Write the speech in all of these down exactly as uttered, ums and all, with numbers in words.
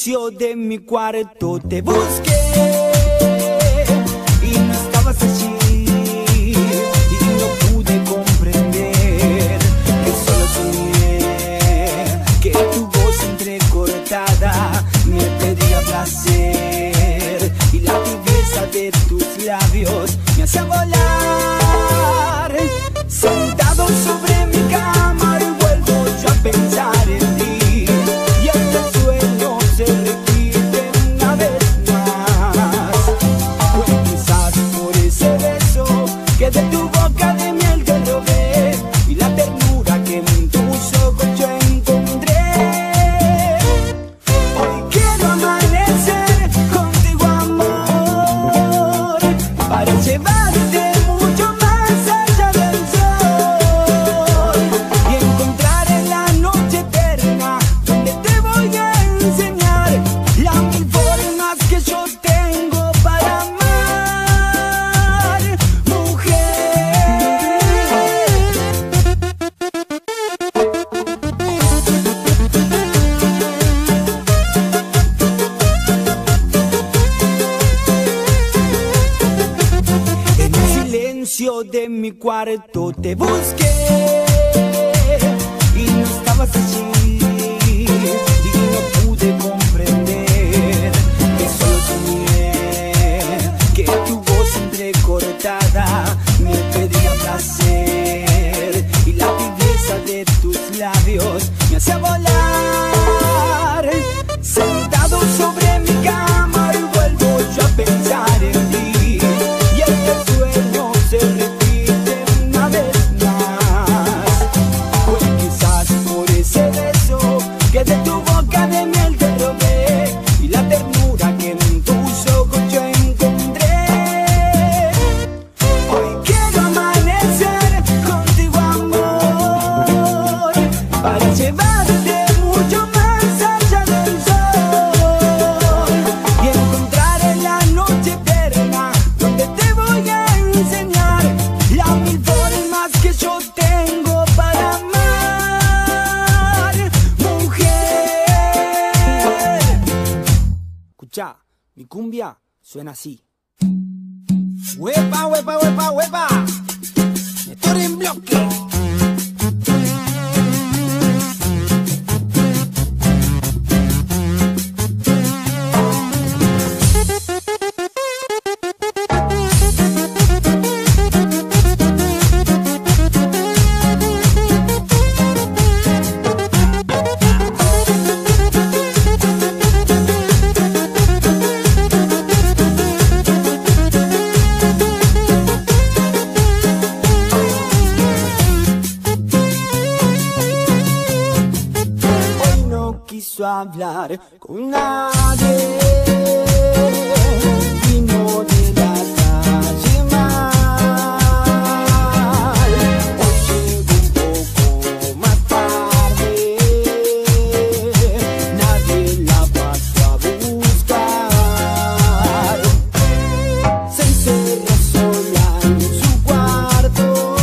silencio de mi cuarto te busqué y no estabas allí, y no pude comprender que solo soñé, que tu voz entrecortada me pedía placer y la tibieza de tus labios me hacía volar. Sentado sobre mi cama y vuelvo yo a pensar en ti, y este sueño se repite una vez más. Fue quizás por ese beso que de tu boca de miel te robé, y la ternura que en tus ojos yo encontré. Hoy quiero amanecer contigo, amor, para llevarte mucho más allá del sol y encontrar en la noche eterna donde te voy a enseñar las mil formas que yo tengo para amar, mujer. En el silencio de mi cuarto te busqué y no estabas allí, y no pude comprender que solo soñé, que tu voz entrecortada me pedía placer y la tibieza de tus labios me hacía volar. Sentado sobre mi cama y vuelvo yo a pensar en ti, y este sueño se repite una vez más. Fue quizás por ese beso que de tu boca de miel te robé, y la ternura que en tus ojos yo encontré. Hoy quiero amanecer contigo, amor, para llevarte mucho más allá del sol y encontrar en la noche eterna donde te voy a enseñar las mil formas que yo tengo para amar, mujer. Escucha, mi cumbia suena así. Huepa, huepa, huepa, huepa. Estoy en bloque. Hoy no quiso hablar con nadie, vino de la calle mal. Hoy llegó un poco más tarde, nadie la pasó a buscar. Se encerró sola en su cuarto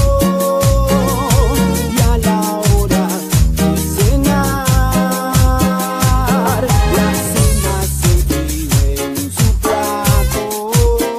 y a la hora de cenar, la cena se vive en su plato.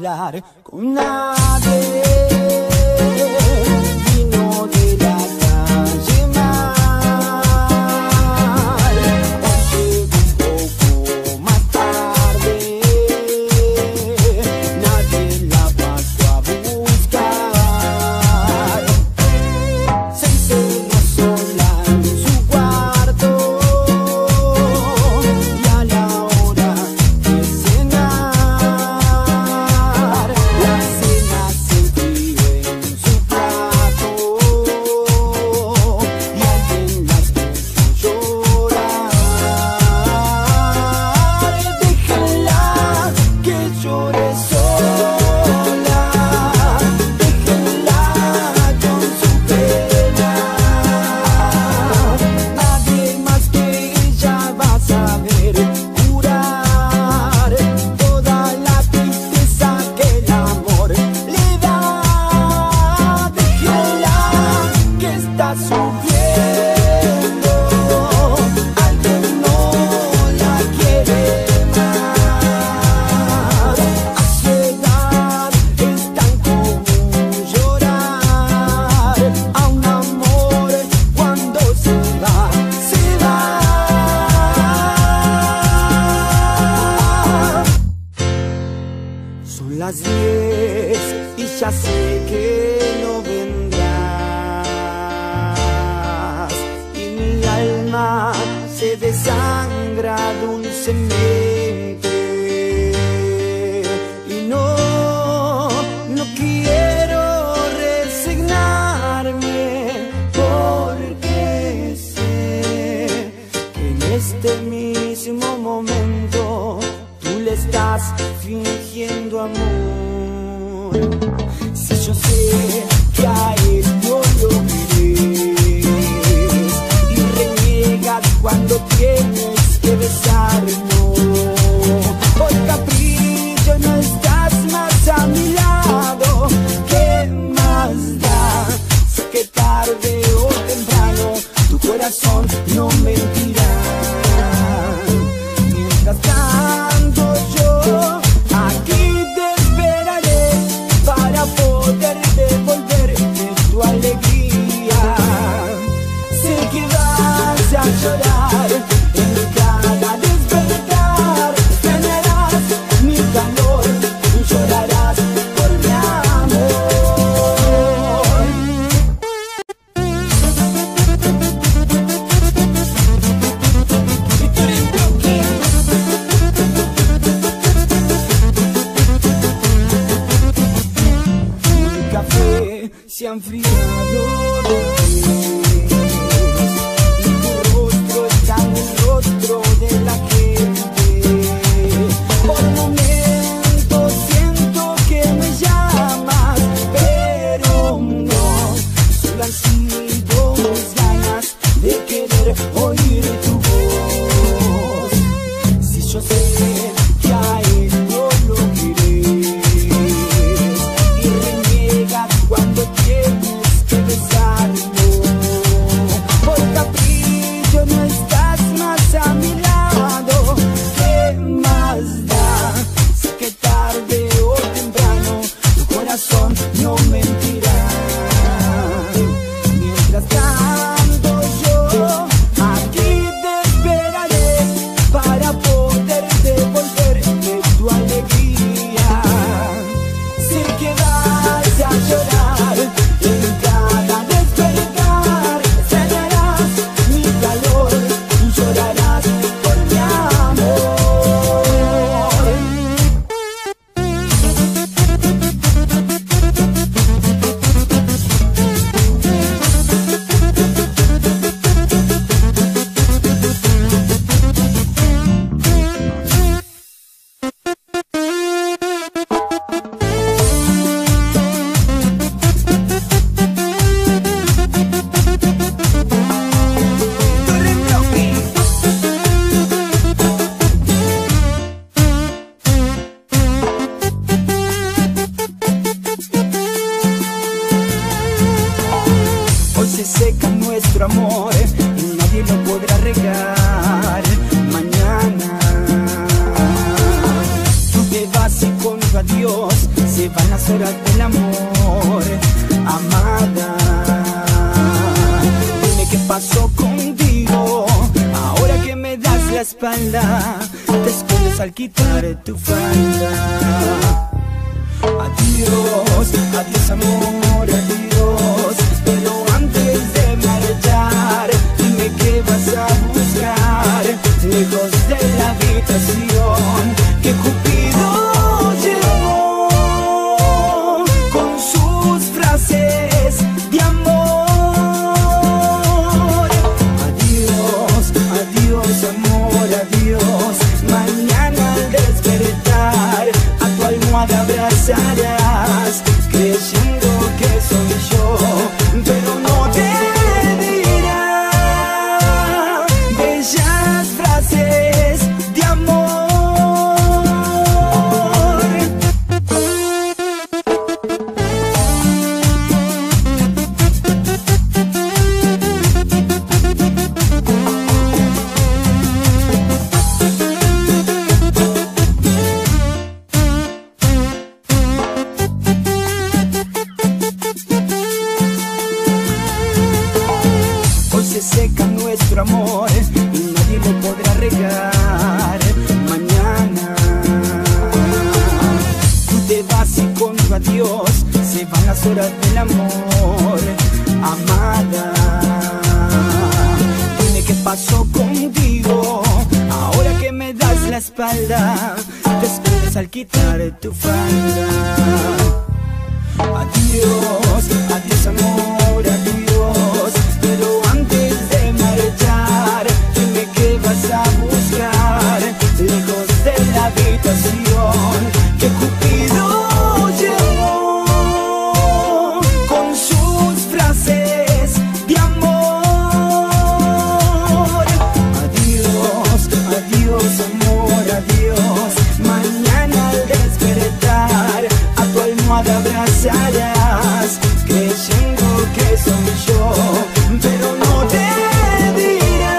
hablar con nadie. Vino de la calle mal, hoy llegó un poco más tarde. Nadie la pasó a buscar. Se encerró sola en su cuarto y a la hora de cenar, la cena se enfrió en su plato y alguien la escuchó llorar. Déjenla que llore sola, déjenla con su pena. Nadie más que ella va a saber curar toda la tristeza que el amor le da. Déjenla que está sufriendo, alguien no la quiere más. A su edad es tan común llorar a un amor cuando se va, se va. Son las diez y ya sé que no vendrás, y mi alma se desangra dulcemente. Y no, no quiero resignarme, porque sé que en este mismo momento tú le estás fingiendo amor. Si yo sé que a él no lo querés y reniegas cuando tienes que besarlo, por capricho no estás más a mi lado. ¿Qué más da? Sé que tarde o temprano tu corazón no mentirá. Mientras tanto yo aquí te esperaré para poder devolverte tu alegría. Sé que vas a llorar en cada despertar, extrañarás mi calor, llorarás por mi amor. El café se ha enfriado de vez y tu rostro está en el rostro de la gente. Por momentos siento que me llamas, pero no, solo han sido mis ganas de querer oír tu voz. Si yo sé que a él no lo querés y reniegas cuando tienes que besarlo, por capricho no estás más a mi lado. ¿Qué más da? Sé que tarde o temprano tu corazón no mentirá. Mientras tanto yo aquí te esperaré para poder devolverte tu alegría. Sé que vas a llorar en cada despertar, extrañarás mi calor, llorarás por mi amor. Hoy se seca nuestro amor y nadie lo podrá regar mañana. Tú te vas y con tu adiós amada. Dime qué pasó contigo, ahora que me das la espalda, te escondes al quitar tu falda. Adiós, adiós amor, adiós. Pero antes de marchar, dime qué vas a buscar lejos de la habitación que Cupido llevó con sus frases de amor. Adiós, adiós amor, adiós. Mañana al despertar a tu almohada abrazarás, creyendo que soy yo, pero no te dirá bellas frases de amor. Hoy se seca nuestro amor y nadie lo podrá regar. Mañana tú te vas y con tu adiós se van las horas del amor. Amada, dime qué pasó contigo, ahora que me das la espalda, te escondes al quitar tu falda. Adiós, adiós amor, adiós. Pero antes de marchar, dime qué vas a buscar lejos de la habitación que Cupido llevó con sus frases de amor. Adiós, adiós amor, adiós. Mañana al despertar a tu almohada abrazarás, creyendo que soy yo, pero no te dirá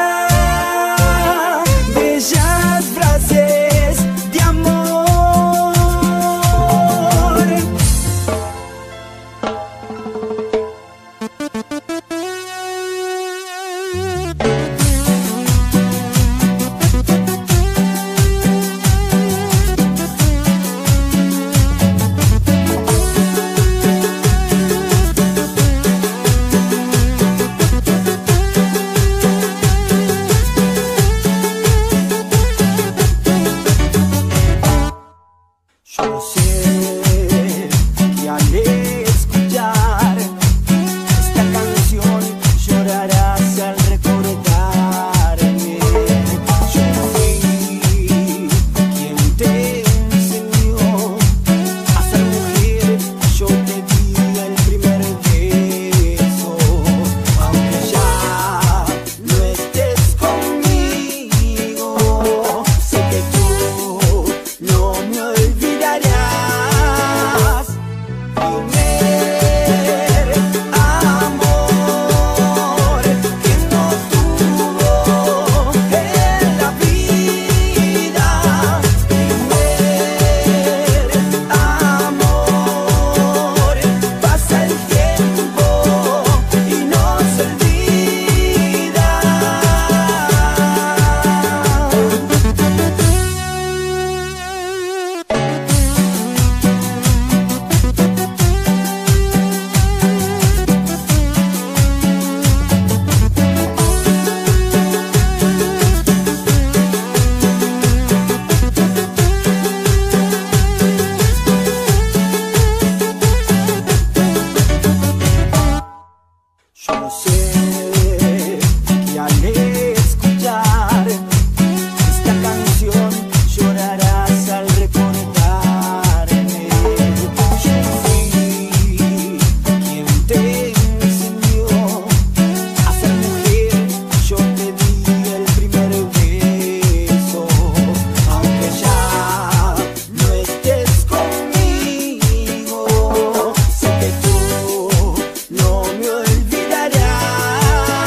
bellas frases de amor. Yo sé que al escuchar esta canción llorarás al recordarme. Yo fui quien te enseñó a ser mujer, yo te di el primer beso. Aunque ya no estés conmigo, sé que tú no me olvidarás. Primer amor que no tuvo en la vida. Primer amor, pasa el tiempo y no se olvida. Yo sé que al escuchar esta canción llorarás al recordarme. Yo fui quien te enseñó a ser mujer, yo te di el primer beso. Aunque ya no estés conmigo, sé que tú no me olvidarás.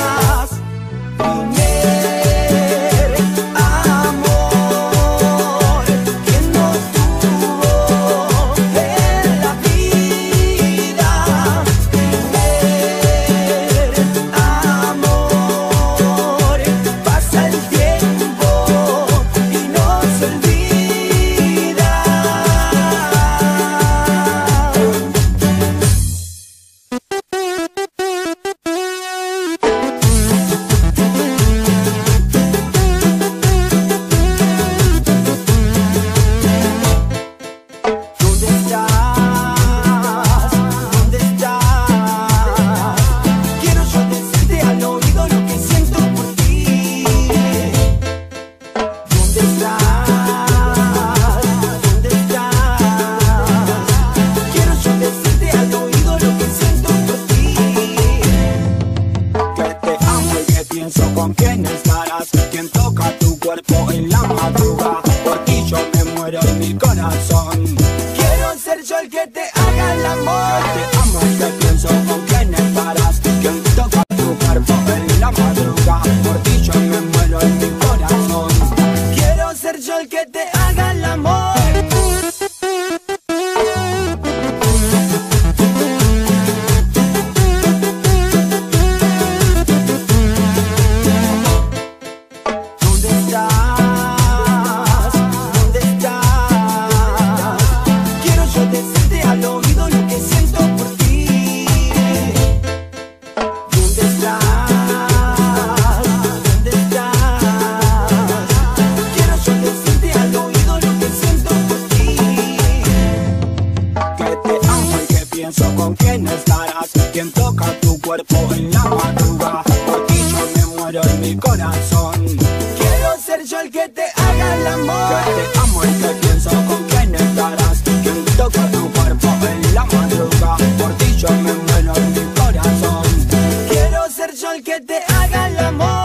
con quién estarás. Quien toca tu cuerpo en la madrugada. Por ti yo me muero en mi corazón. Quiero ser yo el que te haga el amor. Que te amo y que pienso con quién estarás. Quien toca tu cuerpo en la madrugada. Por ti yo me muero en mi corazón. Quiero ser yo el que te haga el amor. Con quién estarás, quien toca tu cuerpo en la madrugada. Por ti yo me muero en mi corazón. Quiero ser yo el que te haga el amor. Que te amo y que pienso con quién estarás. Quien toca tu cuerpo en la madrugada. Por ti yo me muero en mi corazón. Quiero ser yo el que te haga el amor.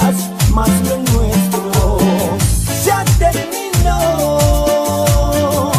Más lo nuestro ya terminó.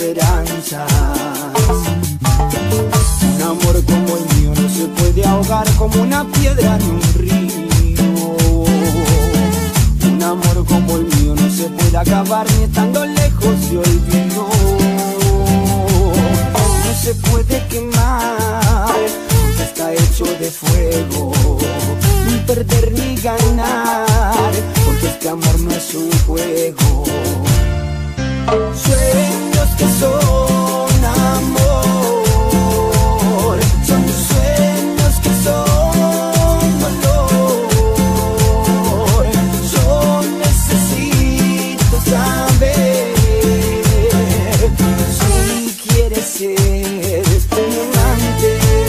esperanzas. Un amor como el mío no se puede ahogar como una piedra en un río. Un amor como el mío no se puede acabar ni estando lejos de olvido. No se puede quemar porque está hecho de fuego, ni perder ni ganar porque este amor no es un juego. Sueños que son amor, son sueños que son dolor. Yo necesito saber si quieres ser mi amante.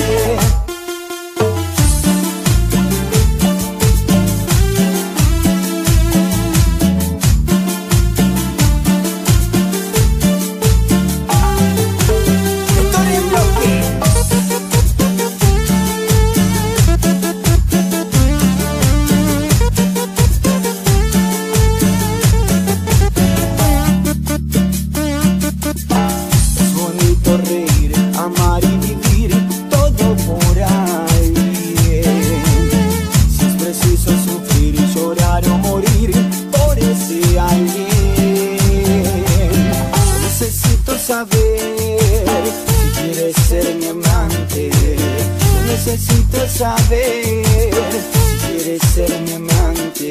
Necesito saber si quieres ser mi amante.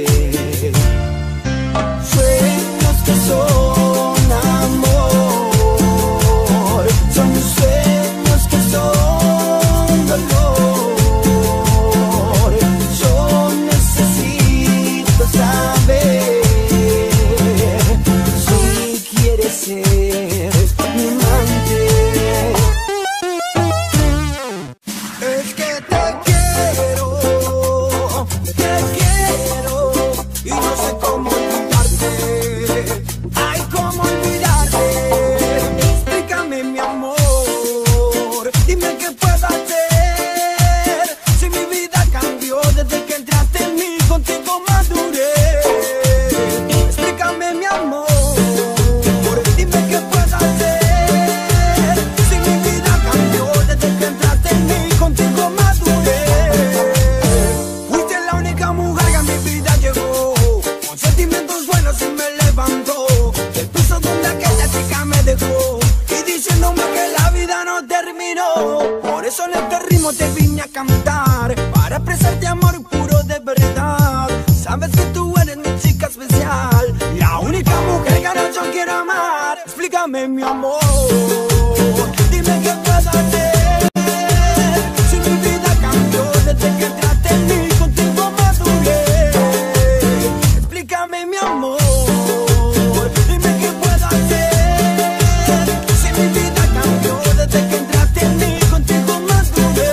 Sueños que son amor, son sueños que son dolor. Yo necesito saber si quieres ser mi amante. Es que te quiero, te quiero y no sé cómo olvidarte. Ay, cómo olvidarte. Explícame, mi amor, dime qué puedo hacer. Si mi vida cambió desde que entraste en mí, contigo maduré. Explícame, mi amor, dime qué puedo hacer. Si mi vida cambió desde que entraste en mí, contigo maduré. Fuiste la única mujer que a mi vida llegó, con sentimientos buenos y me levantó del piso donde aquella chica me dejó, y diciéndome que la vida no terminó. Por eso en este ritmo te vine a cantar, para expresarte amor puro de verdad. Sabes que tú eres mi chica especial, la única mujer que ahora yo quiero amar. Explícame, mi amor, dime qué puedo hacer. Si mi vida cambió desde que entraste en mí, contigo maduré. Explícame, mi amor, dime qué puedo hacer. Si mi vida cambió desde que entraste en mí, contigo maduré.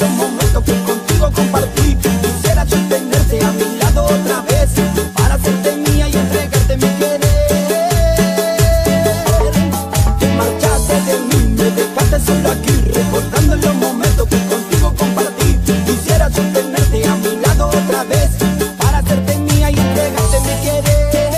los momentos que contigo compartí. Quisiera yo tenerte a mi lado otra vez, para hacerte mía y entregarte mi querer. Te marchaste de mí, me dejaste solo aquí, recordando los momentos que contigo compartí. Quisiera yo tenerte a mi lado otra vez, para hacerte mía y entregarte mi querer.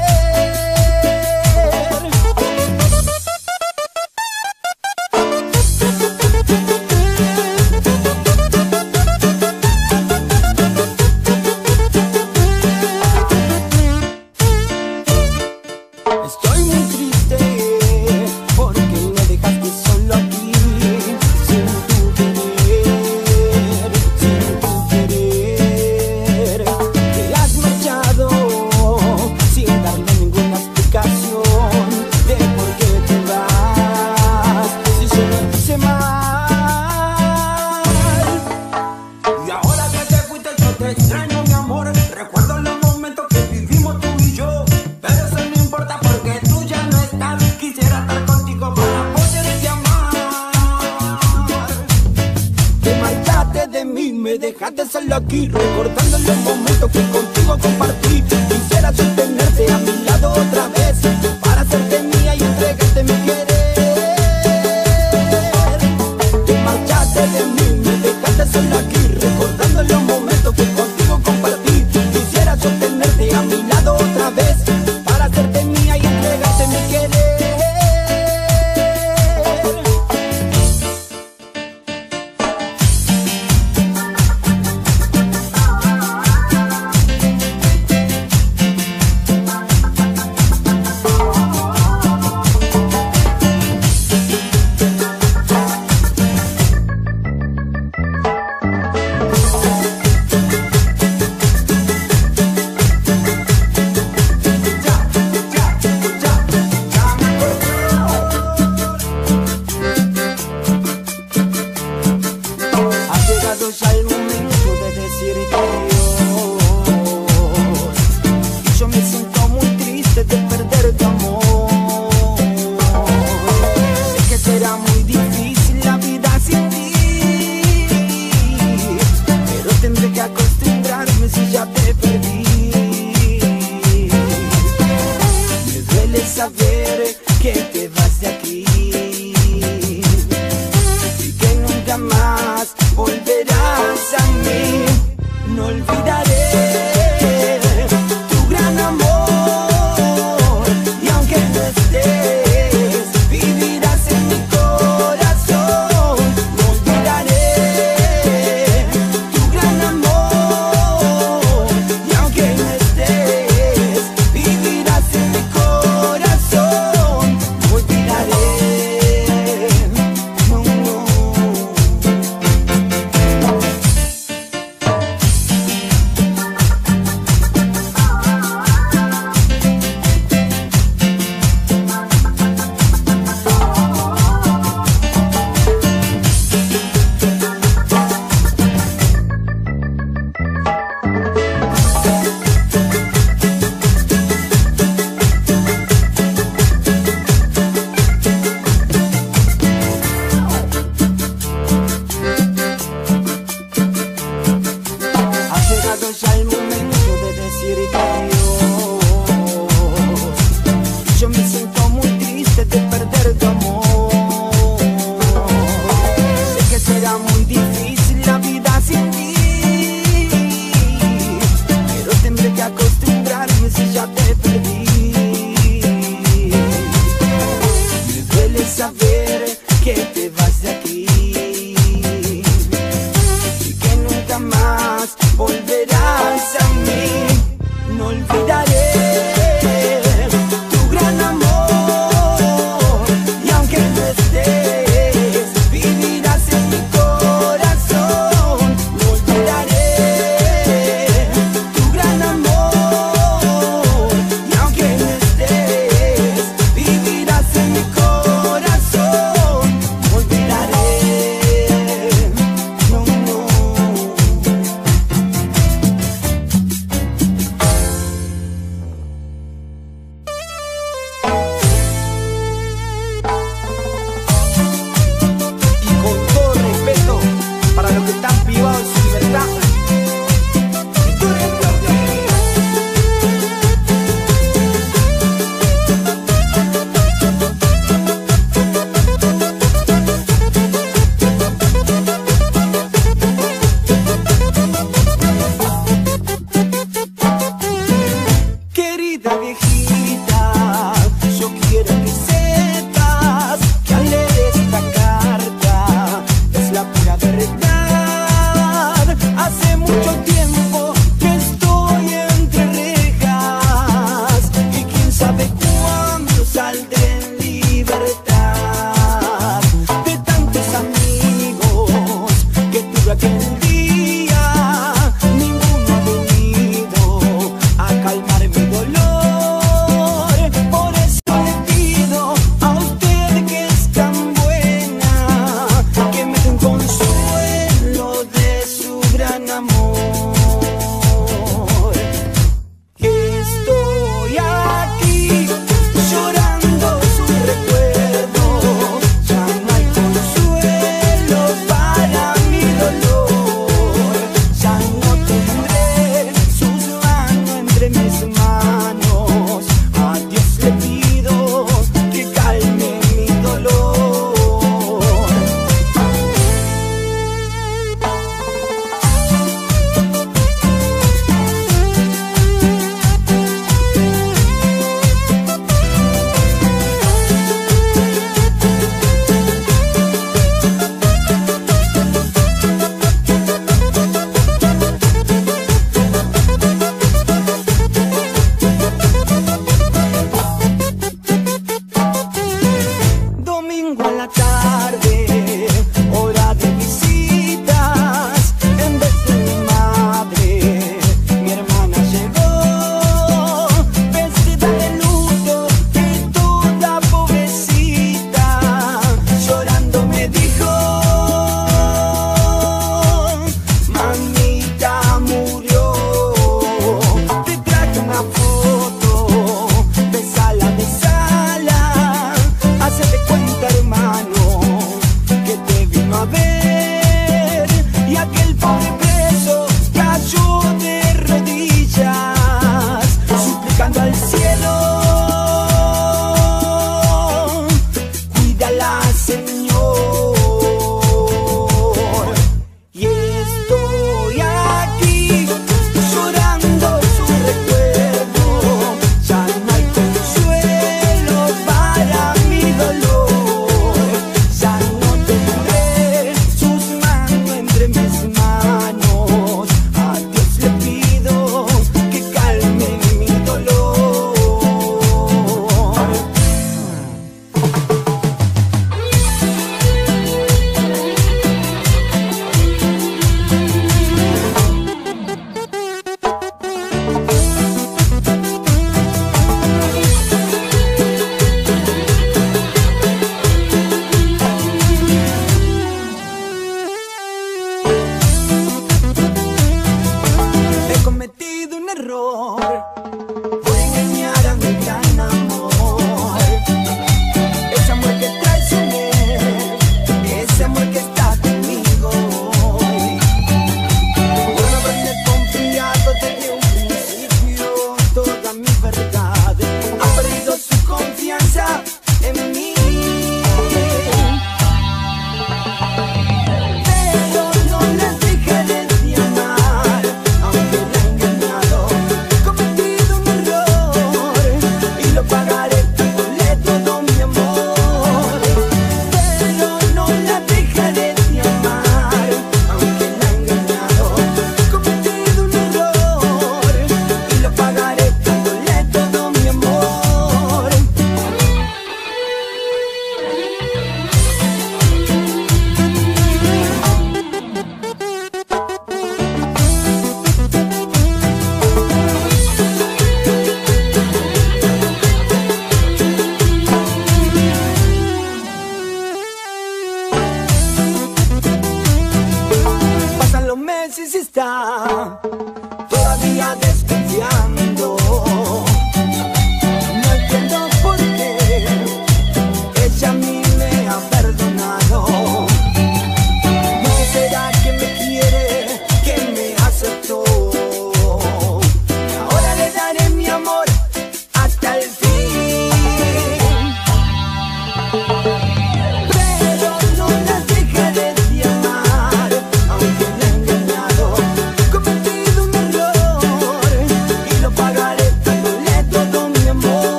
Estoy muy triste porque me dejaste solo aquí, sin tu querer, sin tu querer. Te has marchado sin darme ninguna explicación de por qué te vas, si yo no te hice mal. Y ahora que te fuiste yo te extraño, mi amor. Recuerdo los momentos que vivimos tú y yo, pero eso no importa porque tú ya no estás. Quisiera estar contigo para poderte amar. Te marchaste de mí, me dejaste solo aquí, recordando los momentos que contigo compartí. Quisiera yo tenerte a mi lado otra vez, para hacerte mía y entregarte mi querer. Te marchaste de mí, me dejaste solo aquí, recordando los momentos que contigo compartí. Quisiera yo tenerte a mi lado otra vez, para hacerte mía y entregarte mi querer. Ya el momento de decirte adiós. Yo me siento muy triste de perder tu amor. Sé que será muy difícil la vida sin ti, pero tendré que acostumbrarme si ya te perdí. Me duele saber que te vas de aquí y que nunca más volverás a mí. No olvidaré tu gran amor, y aunque no estés, vivirás en mi corazón. No olvidaré tu gran amor, y aunque no estés, vivirás en mi corazón. No olvidaré.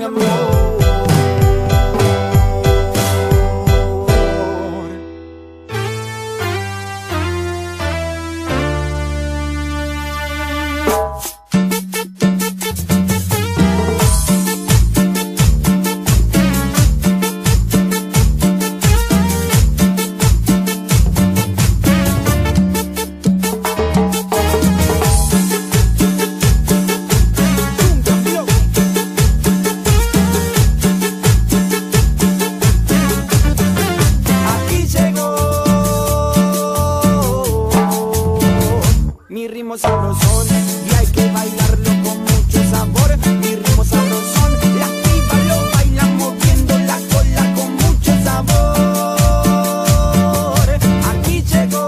mi amor. Mi ritmo sabrosón y hay que bailarlo con mucho sabor. Mi ritmo sabrosón, la piba lo bailan moviendo la cola con mucho sabor. Aquí llegó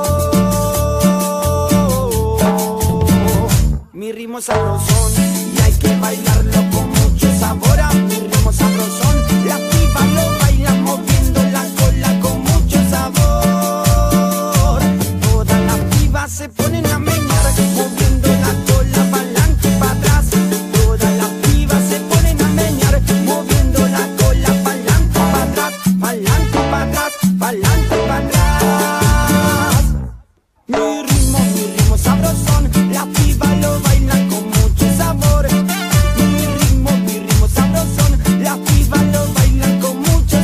mi ritmo sabrosón y hay que bailarlo con mucho sabor. A mi ritmo sabrosón, la piba lo bailan moviendo la cola con mucho sabor. Todas las pibas se ponen a moviendo la cola pa'lante y pa' atrás. Todas las pibas se ponen a menear, moviendo la cola pa'lante y pa' atrás, pa'lante y pa' atrás, pa'lante y pa' atrás. Mi ritmo, mi ritmo sabrosón, la piba lo baila con mucho sabor. Mi ritmo, mi ritmo sabrosón, la piba lo baila con mucho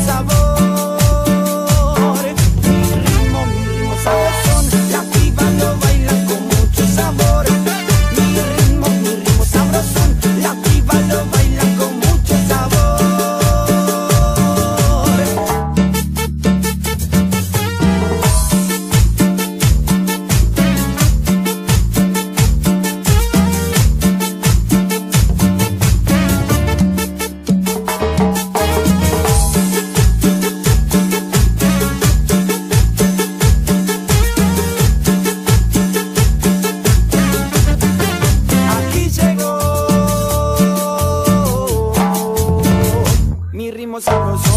sabor. Mi ritmo, mi ritmo sabrosón, la piba lo baila con mucho sabor. Mi ritmo, mi ritmo sabrosón, la piba lo baila con mucho sabor. Mi ritmo sabroso.